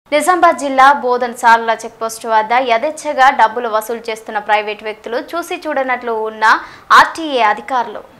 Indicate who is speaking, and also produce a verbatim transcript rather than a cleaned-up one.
Speaker 1: నిజామాబాద్ జిల్లా బోధన్ సార్ల చెక్పోస్టు వద్ద యథేచ్ఛగా డబ్బులు వసూలు చేస్తున్న ప్రైవేటు వ్యక్తులు చూసి చూడనట్లు ఉన్న ఆర్టీఏ అధికారులు